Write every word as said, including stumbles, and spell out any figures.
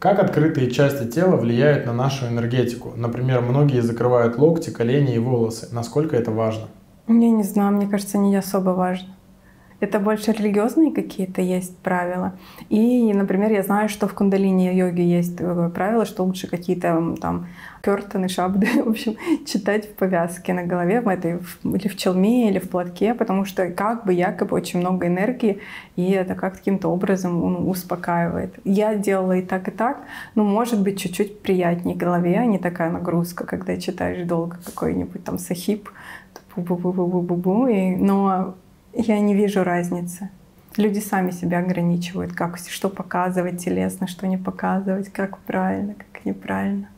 Как открытые части тела влияют на нашу энергетику? Например, многие закрывают локти, колени и волосы. Насколько это важно? Я не знаю, мне кажется, не особо важно. Это больше религиозные какие-то есть правила. И, например, я знаю, что в кундалини-йоге есть такое правило, что лучше какие-то там кёртаны, шабды, в общем, читать в повязке на голове, в этой, или в челме, или в платке, потому что как бы якобы очень много энергии, и это как каким-то образом ну, успокаивает. Я делала и так, и так, но может быть чуть-чуть приятнее голове, а не такая нагрузка, когда читаешь долго какой-нибудь там сахиб, бу-бу-бу-бу-бу-бу, и, но я не вижу разницы. Люди сами себя ограничивают, как, что показывать телесно, что не показывать, как правильно, как неправильно.